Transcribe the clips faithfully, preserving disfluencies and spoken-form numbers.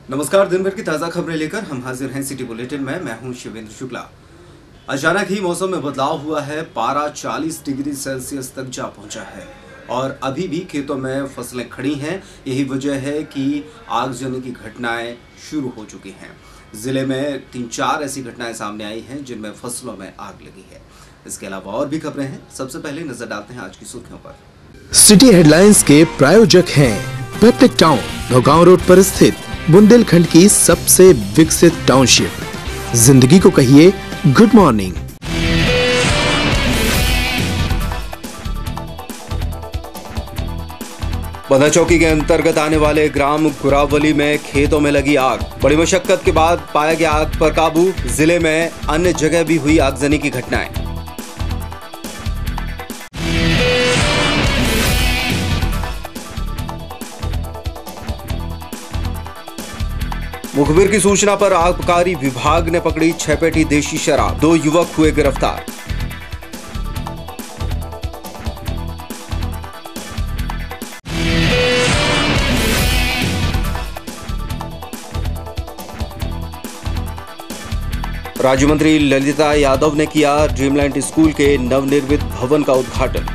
नमस्कार, दिन भर की ताज़ा खबरें लेकर हम हाजिर हैं सिटी बुलेटिन में। मैं हूं शिवेंद्र शुक्ला। अचानक ही मौसम में बदलाव हुआ है। पारा चालीस डिग्री सेल्सियस तक जा पहुंचा है और अभी भी खेतों में फसलें खड़ी हैं। यही वजह है कि आगजनी की घटनाएं शुरू हो चुकी हैं। जिले में तीन चार ऐसी घटनाएं सामने आई हैं जिनमें फसलों में आग लगी है। इसके अलावा और भी खबरें हैं। सबसे पहले नजर डालते हैं आज की सुर्खियों पर। सिटी हेडलाइंस के प्रायोजक हैं पेप्टिक टाउन, नौगांव रोड पर स्थित बुंदेलखंड की सबसे विकसित टाउनशिप। जिंदगी को कहिए गुड मॉर्निंग। बंधा चौकी के अंतर्गत आने वाले ग्राम गुरावली में खेतों में लगी आग। बड़ी मशक्कत के बाद पाया गया आग पर काबू। जिले में अन्य जगह भी हुई आगजनी की घटनाएं। मुखबिर की सूचना पर आबकारी विभाग ने पकड़ी छह पेटी देशी शराब। दो युवक हुए गिरफ्तार। राज्य मंत्री ललिता यादव ने किया ड्रीमलैंड स्कूल के नवनिर्मित भवन का उद्घाटन।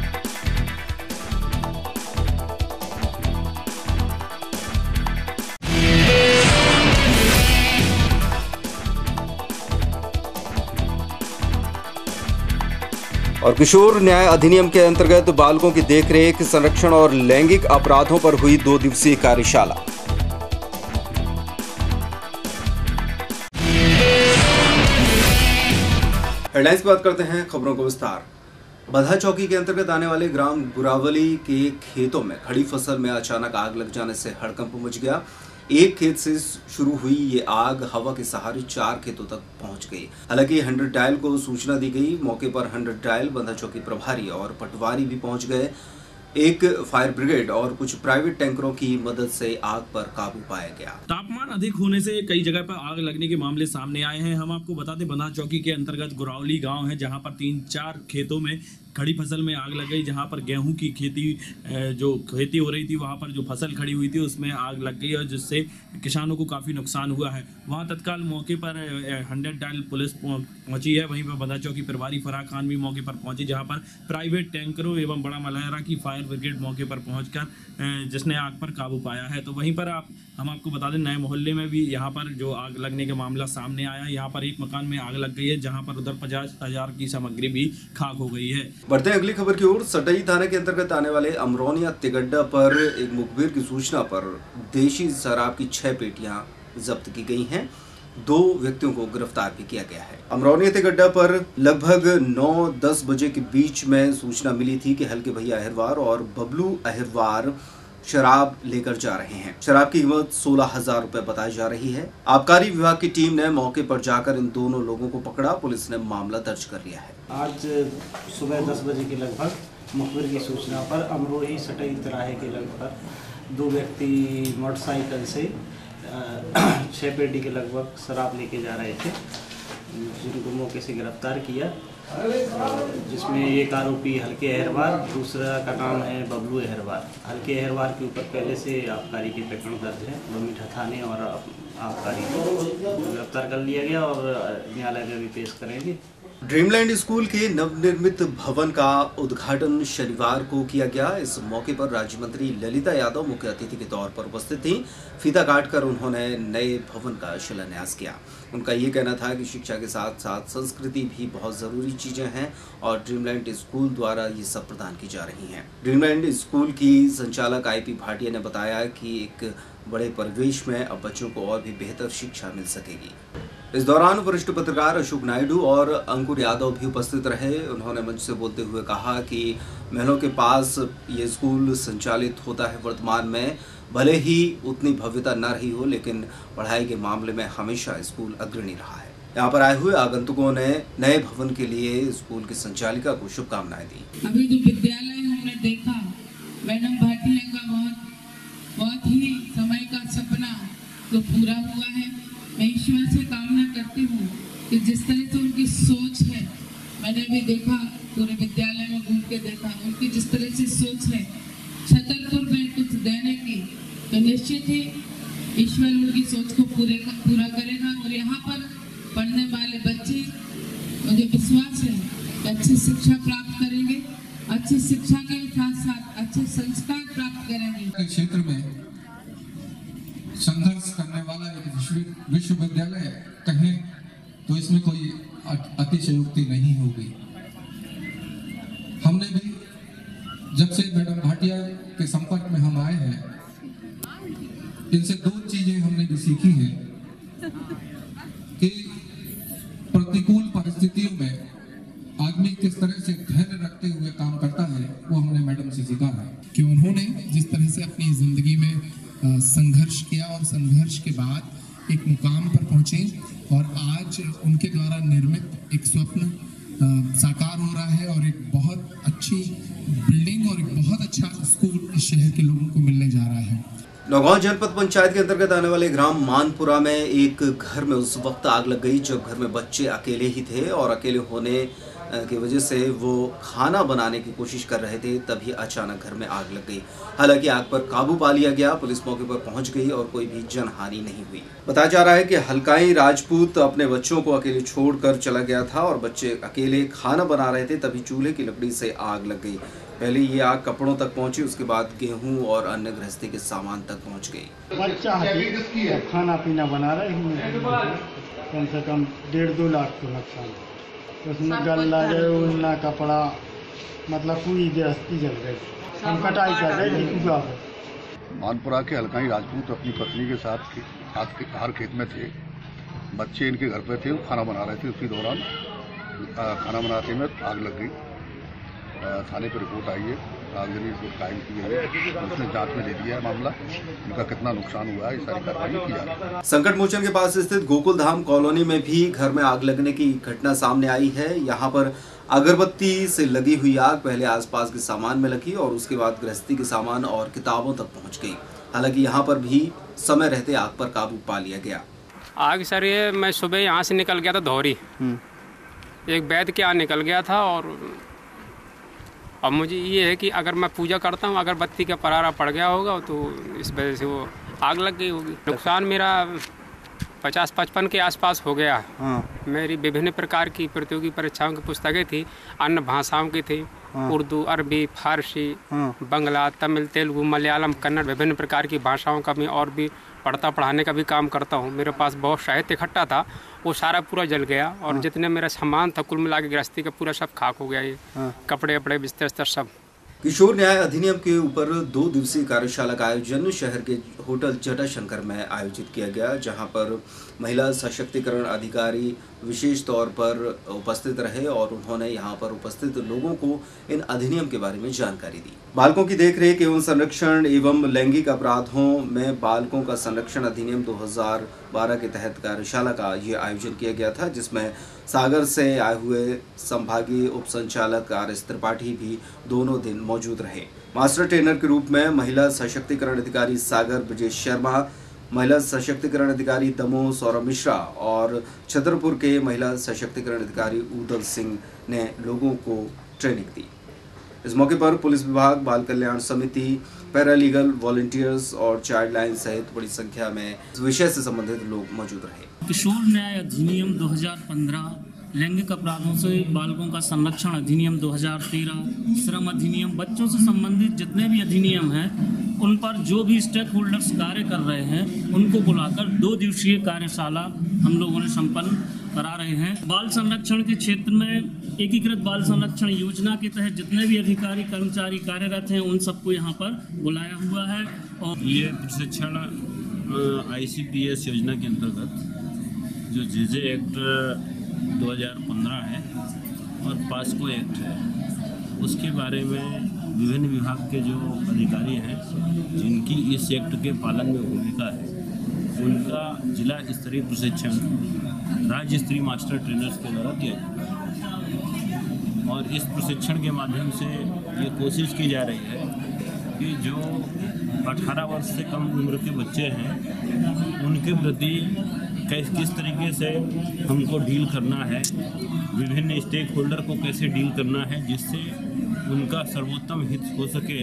और किशोर न्याय अधिनियम के अंतर्गत बालकों की देखरेख, संरक्षण और लैंगिक अपराधों पर हुई दो दिवसीय कार्यशाला। हेडलाइंस की बात करते हैं, खबरों को विस्तार। बंधा चौकी के अंतर्गत आने वाले ग्राम गुरावली के खेतों में खड़ी फसल में अचानक आग लग जाने से हड़कंप मच गया। एक खेत से शुरू हुई ये आग हवा के सहारे चार खेतों तक पहुंच गई। हालांकि हंड्रेड डायल को सूचना दी गई। मौके पर हंड्रेड डायल, बंधा चौकी प्रभारी और पटवारी भी पहुंच गए। एक फायर ब्रिगेड और कुछ प्राइवेट टैंकरों की मदद से आग पर काबू पाया गया। तापमान अधिक होने से कई जगह पर आग लगने के मामले सामने आए हैं। हम आपको बता दें, बंधा चौकी के अंतर्गत गुरावली गांव है, जहां पर तीन चार खेतों में खड़ी फसल में आग लग गई। जहां पर गेहूं की खेती जो खेती हो रही थी, वहां पर जो फसल खड़ी हुई थी उसमें आग लग गई और जिससे किसानों को काफ़ी नुकसान हुआ है। वहां तत्काल मौके पर हंड्रेड डायल पुलिस पहुंची है। वहीं पर बंधा चौकी प्रभारी फराह खान भी मौके पर पहुंची, जहां पर प्राइवेट टैंकरों एवं बड़ा मलहरा की फायर ब्रिगेड मौके पर पहुंचकर जिसने आग पर काबू पाया है। तो वहीं पर आप हम आपको बता दें, नए मोहल्ले में भी यहाँ पर जो आग लगने का मामला सामने आया। यहाँ पर एक मकान में आग लग गई है, जहाँ पर उधर पचास हजार की सामग्री भी खाक हो गई है। बढ़ते हैं अगली खबर की ओर। सटई थाने के अंतर्गत आने वाले अमरोनिया तिगड्डा पर एक मुखबिर की सूचना पर देशी शराब की छह पेटियां जब्त की गई हैं। दो व्यक्तियों को गिरफ्तार भी किया गया है। अमरोनिया तिगड्डा पर लगभग नौ दस बजे के बीच में सूचना मिली थी कि हल्के भैया अहिरवार और बबलू अहिरवार शराब लेकर जा रहे हैं। शराब की कीमत सोलह हजार रुपए बताई जा रही है। आबकारी विभाग की टीम ने मौके पर जाकर इन दोनों लोगों को पकड़ा। पुलिस ने मामला दर्ज कर लिया है। आज सुबह दस बजे के लगभग मुखबिर की सूचना पर अमरोही सटई तिराहे के लगभग दो व्यक्ति मोटरसाइकिल से छः पेटी के लगभग शराब लेके जा रहे थे, जिनको मौके से गिरफ्तार किया, जिसमें एक आरोपी हल्के अहिरवार, दूसरा का नाम है बबलू अहिरवार। हल्के अहिरवार के ऊपर पहले से आबकारी के प्रकरण दर्ज है। बमीठा थाने और आबकारी को गिरफ्तार कर लिया गया और न्यायालय में भी पेश करेंगे। ड्रीमलैंड स्कूल के नवनिर्मित भवन का उद्घाटन शनिवार को किया गया। इस मौके पर राज्य मंत्री ललिता यादव मुख्य अतिथि के तौर पर उपस्थित थी। फीता काटकर उन्होंने नए भवन का शिलान्यास किया। उनका ये कहना था कि शिक्षा के साथ साथ संस्कृति भी बहुत जरूरी चीजें हैं और ड्रीमलैंड स्कूल द्वारा ये सब प्रदान की जा रही हैं। ड्रीमलैंड स्कूल की संचालक आई पी भाटिया ने बताया कि एक बड़े परिवेश में अब बच्चों को और भी बेहतर शिक्षा मिल सकेगी। इस दौरान वरिष्ठ पत्रकार अशोक नायडू और अंकुर यादव भी उपस्थित रहे। उन्होंने मंच से बोलते हुए कहा कि महलों के पास ये स्कूल संचालित होता है। वर्तमान में भले ही उतनी भव्यता न रही हो, लेकिन पढ़ाई के मामले में हमेशा स्कूल अग्रणी रहा है। यहाँ पर आए हुए आगंतुकों ने नए भवन के लिए स्कूल की संचालिका को शुभकामनाएं दी। अभी जो विद्यालय हमने देखा, मैडम भाटिया का बहुत बहुत ही समय का सपना तो पूरा हुआ है। मैं ईश्वर से कामना करती हूँ कि जिस तरह से उनकी सोच है, मैंने भी देखा, पूरे विद्यालय में घूम के देखा, उनकी जिस तरह से सोच है छतरपुर में कुछ देने की, तो निश्चित ही ईश्वर उनकी सोच को पूरे पूरा करेगा और यहाँ पर पढ़ने वाले बच्चे, मुझे विश्वास है कि अच्छी शिक्षा प्राप्त करेंगे, अच्छी शिक्षा के साथ साथ अच्छे संस्कार प्राप्त करेंगे। क्षेत्र में संघर्ष करने वाला एक विश्वविद्यालय कहें तो इसमें कोई अतिशयोक्ति नहीं होगी। हमने भी जब से मैडम भाटिया के संपर्क में हम आए हैं, इनसे दो चीजें हमने भी सीखी हैं कि प्रतिकूल परिस्थितियों में आदमी किस तरह से धैर्य रखते हुए काम करता है, वो हमने मैडम से सीखा है कि उन्होंने जिस तरह से अपनी जिंदगी में संघर्ष किया और संघर्ष के बाद एक मुकाम पर पहुंचे और आज उनके द्वारा निर्मित एक स्वप्न साकार हो रहा है और एक बहुत अच्छी बिल्डिंग और एक बहुत अच्छा स्कूल इस शहर के लोगों को मिलने जा रहा है। नौगांव जनपद पंचायत के अंतर्गत आने वाले ग्राम मानपुरा में एक घर में उस वक्त आग लग गई जब घर में बच्चे अकेले ही थे और अकेले होने की वजह से वो खाना बनाने की कोशिश कर रहे थे, तभी अचानक घर में आग लग गई। हालांकि आग पर काबू पा लिया गया, पुलिस मौके पर पहुंच गई और कोई भी जनहानि नहीं हुई। बताया जा रहा है कि हल्काई राजपूत अपने बच्चों को अकेले छोड़कर चला गया था और बच्चे अकेले खाना बना रहे थे, तभी चूल्हे की लकड़ी से आग लग गई। पहले ये आग कपड़ों तक पहुंची, उसके बाद गेहूं और अन्य गृहस्थी के सामान तक पहुंच गई। बच्चा खाना पीना बना रहे हैं, कम से कम डेढ़ दो लाख को नुकसान, उसमें गल्ला उन्ना कपड़ा, मतलब पूरी गृहस्थी जल गई। हम कटाई कर रहे थे। मानपुरा के हल्काई राजपूत अपनी पत्नी के साथ हर खेत में थे, बच्चे इनके घर पे थे, वो खाना बना रहे थे। उसी दौरान खाना बनाते में आग लग गई। थाने पर रिपोर्ट आई है, आगजनी रिपोर्ट कायम की गई है, उसने जांच में ले लिया है मामला, इनका कितना नुकसान हुआ है इस सारी कार्रवाई की जा रही है। संकट मोचन के पास स्थित गोकुल धाम कॉलोनी में भी घर में आग लगने की घटना सामने आई है। यहाँ पर अगरबत्ती से लगी हुई आग पहले आसपास के सामान में लगी और उसके बाद गृहस्थी के सामान और किताबों तक पहुँच गई। हालांकि यहाँ पर भी समय रहते आग पर काबू पा लिया गया। आग सर ये मैं सुबह यहाँ से निकल गया था धौरी, एक वैद के यहाँ निकल गया था और अब मुझे ये है कि अगर मैं पूजा करता हूँ, अगर बत्ती का परारा पड़ गया होगा तो इस वजह से वो आग लग गई होगी। नुकसान मेरा पचास पचपन के आसपास हो गया। हाँ। मेरी विभिन्न प्रकार की प्रतियोगी परीक्षाओं की पुस्तकें थी, अन्य भाषाओं की थी। हाँ। उर्दू, अरबी, फारसी, हाँ। बंगला, तमिल, तेलुगु, मलयालम, कन्नड़, विभिन्न प्रकार की भाषाओं का भी और भी पढ़ता पढ़ाने का भी काम करता हूँ। मेरे पास बहुत साहित्य इकट्ठा था, वो सारा पूरा जल गया और हाँ। जितने मेरा सामान था कुल मिला के गृहस्थी का पूरा सब खाक हो गया। ये हाँ। कपड़े वपड़े बिस्तर बिस्तर सब। किशोर न्याय अधिनियम के ऊपर दो दिवसीय कार्यशाला का आयोजन शहर के होटल जटाशंकर में आयोजित किया गया, जहां पर महिला सशक्तिकरण अधिकारी विशेष तौर पर उपस्थित रहे और उन्होंने यहां पर उपस्थित लोगों को इन अधिनियम के बारे में जानकारी दी। बालकों की देखरेख एवं संरक्षण एवं लैंगिक अपराधों में बालकों का संरक्षण अधिनियम दो हज़ार बारह के तहत कार्यशाला का ये आयोजन किया गया था, जिसमें सागर से आए हुए संभागीय उप संचालक आर एस त्रिपाठी भी दोनों दिन मौजूद रहे। मास्टर ट्रेनर के रूप में महिला सशक्तिकरण अधिकारी सागर ब्रजेश शर्मा, महिला सशक्तिकरण अधिकारी दमोह सौरभ मिश्रा और छतरपुर के महिला सशक्तिकरण अधिकारी उदल सिंह ने लोगों को ट्रेनिंग दी। इस मौके पर पुलिस विभाग, बाल कल्याण समिति, पैरालीगल, वॉलंटियर्स और चाइल्ड लाइन सहित बड़ी संख्या में इस विषय से संबंधित लोग मौजूद रहे। किशोर न्याय अधिनियम दो हज़ार पंद्रह, लैंगिक अपराधों से बालकों का संरक्षण अधिनियम दो हज़ार तेरह, श्रम अधिनियम, बच्चों से संबंधित जितने भी अधिनियम हैं उन पर जो भी स्टेक होल्डर्स कार्य कर रहे हैं उनको बुलाकर दो दिवसीय कार्यशाला हम लोगों ने संपन्न करा रहे हैं। बाल संरक्षण के क्षेत्र में एकीकृत बाल संरक्षण योजना के तहत जितने भी अधिकारी कर्मचारी कार्यरत हैं उन सबको यहाँ पर बुलाया हुआ है। और ये प्रशिक्षण आई सी पी एस योजना के अंतर्गत जो जे जे एक्ट दो हज़ार पंद्रह है और पास्को एक्ट है, उसके बारे में विभिन्न विभाग के जो अधिकारी हैं जिनकी इस एक्ट के पालन में भूमिका है, उनका जिला स्तरीय प्रशिक्षण राज्य स्तरीय मास्टर ट्रेनर्स के द्वारा दिया जाता है। और इस प्रशिक्षण के माध्यम से ये कोशिश की जा रही है कि जो अठारह वर्ष से कम उम्र के बच्चे हैं उनके प्रति किस किस तरीके से हमको डील करना है, विभिन्न स्टेक होल्डर को कैसे डील करना है जिससे उनका सर्वोत्तम हित हो सके।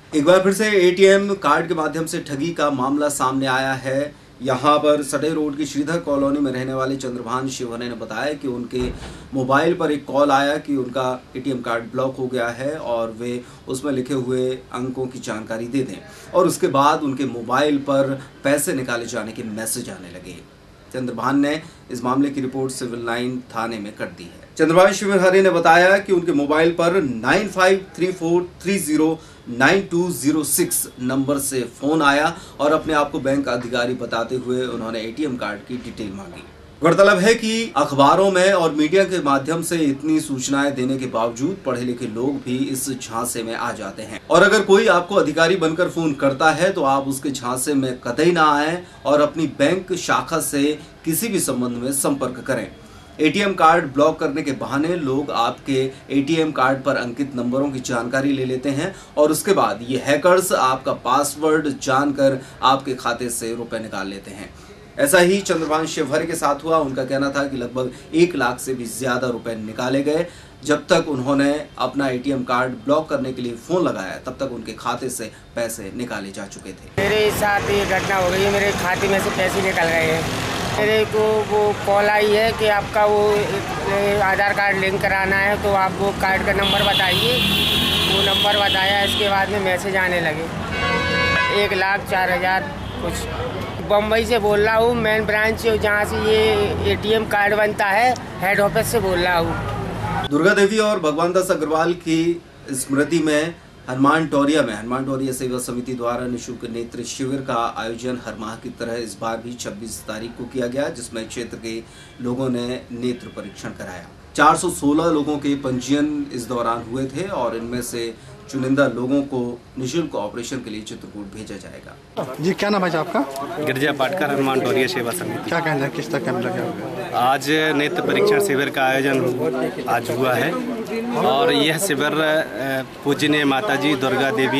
एक बार फिर से एटीएम कार्ड के माध्यम से ठगी का मामला सामने आया है। यहाँ पर सटे रोड की श्रीधर कॉलोनी में रहने वाले चंद्रभान शिवहरे ने बताया कि उनके मोबाइल पर एक कॉल आया कि उनका एटीएम कार्ड ब्लॉक हो गया है और वे उसमें लिखे हुए अंकों की जानकारी दे दें, और उसके बाद उनके मोबाइल पर पैसे निकाले जाने के मैसेज आने लगे। चंद्रभान ने इस मामले की रिपोर्ट सिविल लाइन थाने में कर दी है। चंद्रभान शिवहरे ने बताया कि उनके मोबाइल पर nine five three four three zero nine two zero six number से फोन आया और अपने आप को बैंक अधिकारी बताते हुए उन्होंने एटीएम कार्ड की डिटेल मांगी। गौरतलब है कि अखबारों में और मीडिया के माध्यम से इतनी सूचनाएं देने के बावजूद पढ़े लिखे लोग भी इस झांसे में आ जाते हैं, और अगर कोई आपको अधिकारी बनकर फोन करता है तो आप उसके झांसे में कतई ना आए और अपनी बैंक शाखा से किसी भी संबंध में संपर्क करें। एटीएम कार्ड ब्लॉक करने के बहाने लोग आपके एटीएम कार्ड पर अंकित नंबरों की जानकारी ले लेते हैं और उसके बाद ये हैकर्स आपका पासवर्ड जानकर आपके खाते से रुपए निकाल लेते हैं। ऐसा ही चंद्रभान शिवहरे के साथ हुआ। उनका कहना था कि लगभग एक लाख से भी ज्यादा रुपए निकाले गए। जब तक उन्होंने अपना एटीएम कार्ड ब्लॉक करने के लिए फोन लगाया तब तक उनके खाते से पैसे निकाले जा चुके थे। मेरे साथ ये घटना हो गई है, मेरे खाते में से पैसे निकल गए हैं। मेरे को वो कॉल आई है कि आपका वो आधार कार्ड लिंक कराना है तो आप वो कार्ड का नंबर बताइए। वो नंबर बताया, इसके बाद में मैसेज आने लगे एक लाख चार हज़ार कुछ। बम्बई से बोल रहा हूँ, मेन ब्रांच जहाँ से ये एटीएम कार्ड बनता है, हेड ऑफिस से बोल रहा हूँ। दुर्गा देवी और भगवान दास अग्रवाल की स्मृति में हनुमान टोरिया में हनुमान टोरिया सेवा समिति द्वारा निःशुल्क नेत्र शिविर का आयोजन हर माह की तरह इस बार भी छब्बीस तारीख को किया गया, जिसमें क्षेत्र के लोगों ने नेत्र परीक्षण कराया। चार सौ सोलह लोगों के पंजीयन इस दौरान हुए थे और इनमें से चुनिंदा लोगों को निःशुल्क ऑपरेशन के लिए चित्रकूट भेजा जाएगा। जी क्या नाम है आपका? गिरजा पाटकर, हनुमान टोरिया सेवा समिति। क्या कहना है, किस तरह कैंप लगा हुआ? आज नेत्र परीक्षण शिविर का आयोजन आज हुआ है और यह शिविर पूजनीय माताजी दुर्गा देवी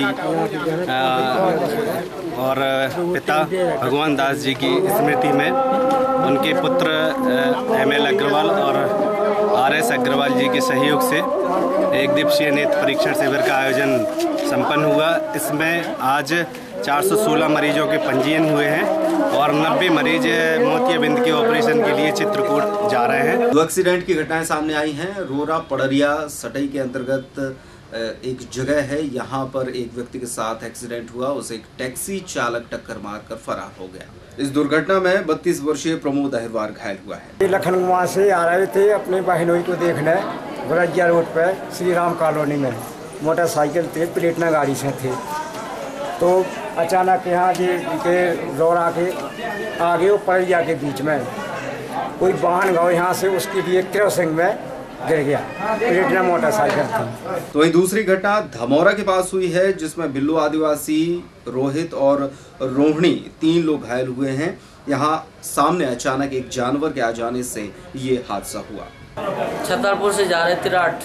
और पिता भगवान दास जी की स्मृति में उनके पुत्र एम एल अग्रवाल और आर एस अग्रवाल जी के सहयोग से एक दिवसीय नेत्र परीक्षण शिविर का आयोजन संपन्न हुआ। इसमें आज चार सौ सोलह मरीजों के पंजीयन हुए हैं और नब्बे मरीज मोतियाबिंद के ऑपरेशन के लिए चित्रकूट जा रहे हैं। दो एक्सीडेंट की घटनाएं सामने आई हैं। रोरा पड़रिया सटई के अंतर्गत एक जगह है, यहाँ पर एक व्यक्ति के साथ एक्सीडेंट हुआ। उसे एक टैक्सी चालक टक्कर मारकर फरार हो गया। इस दुर्घटना में बत्तीस वर्षीय प्रमोद अहिरवार घायल हुआ है। लखनऊ से आ रहे थे अपने बहनोई को देखने, गुरजिया रोड पर श्री राम कॉलोनी में मोटरसाइकिल थे, प्लेटना गाड़ी से थे, तो अचानक यहाँ के रोरा के आगे वो पड़रिया के बीच में कोई वाहन गाँव यहाँ से उसके लिए क्रॉसिंग में गिर गया, प्लेटना मोटरसाइकिल थी। तो वहीं दूसरी घटना धमौरा के पास हुई है, जिसमें बिल्लू आदिवासी रोहित और रोहिणी तीन लोग घायल हुए हैं। यहाँ सामने अचानक एक जानवर के आ जाने से ये हादसा हुआ। छतरपुर से जा रहे तिराट,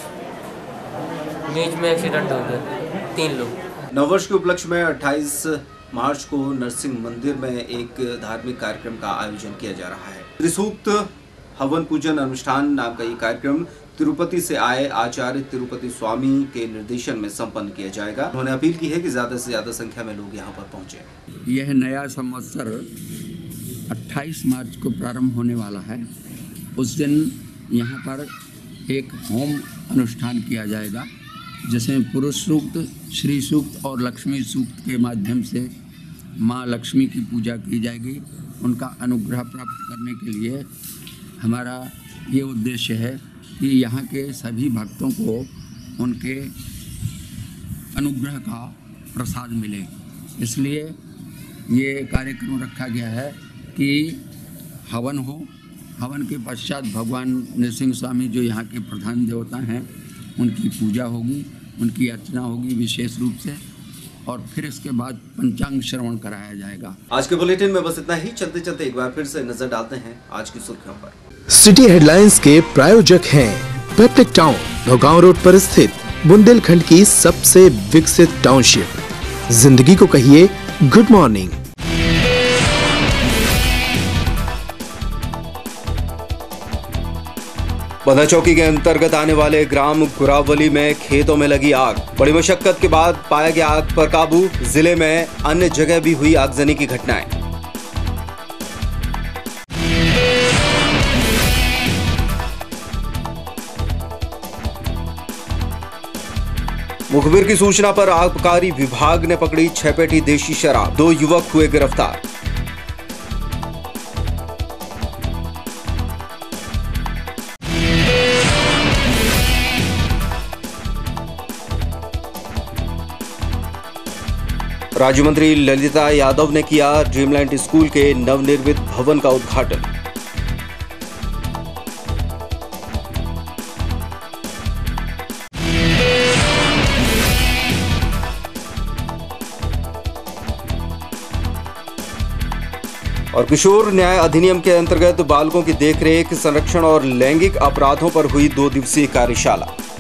बीच में एक्सीडेंट हो गया, तीन लोग। नववर्ष के उपलक्ष्य में अट्ठाईस मार्च को नरसिंह मंदिर में एक धार्मिक कार्यक्रम का आयोजन किया जा रहा है। त्रिसूक्त हवन पूजन अनुष्ठान नाम का ये कार्यक्रम तिरुपति से आए आचार्य तिरुपति स्वामी के निर्देशन में संपन्न किया जाएगा। उन्होंने अपील की है कि ज्यादा से ज्यादा संख्या में लोग यहाँ पर पहुंचे। यह नया संवत्सर अट्ठाईस मार्च को प्रारंभ होने वाला है। उस दिन यहाँ पर एक होम अनुष्ठान किया जाएगा, जिसमें पुरुष सूक्त, श्री सूक्त और लक्ष्मी सूक्त के माध्यम से माँ लक्ष्मी की पूजा की जाएगी। उनका अनुग्रह प्राप्त करने के लिए हमारा ये उद्देश्य है कि यहाँ के सभी भक्तों को उनके अनुग्रह का प्रसाद मिले। इसलिए ये कार्यक्रम रखा गया है कि हवन हो, हवन के पश्चात भगवान नृसिंह स्वामी जो यहाँ के प्रधान देवता हैं उनकी पूजा होगी, उनकी अर्चना होगी विशेष रूप से, और फिर इसके बाद पंचांग श्रवण कराया जाएगा। आज के बुलेटिन में बस इतना ही। चलते चलते एक बार फिर से नजर डालते हैं आज की सुर्खियों पर। सिटी हेडलाइंस के प्रायोजक हैं पेप्टिक टाउन, नौगांव रोड पर स्थित बुंदेलखंड की सबसे विकसित टाउनशिप। जिंदगी को कहिए गुड मॉर्निंग। बंधा चौकी के अंतर्गत आने वाले ग्राम गुरावली में खेतों में लगी आग। बड़ी मशक्कत के बाद पाया गया आग पर काबू। जिले में अन्य जगह भी हुई आगजनी की घटनाएं। मुखबिर की सूचना पर आबकारी विभाग ने पकड़ी छह पेटी देशी शराब। दो युवक हुए गिरफ्तार। राज्य मंत्री ललिता यादव ने किया ड्रीमलैंड स्कूल के नवनिर्मित भवन का उद्घाटन। और किशोर न्याय अधिनियम के अंतर्गत बालकों की देखरेख, संरक्षण और लैंगिक अपराधों पर हुई दो दिवसीय कार्यशाला।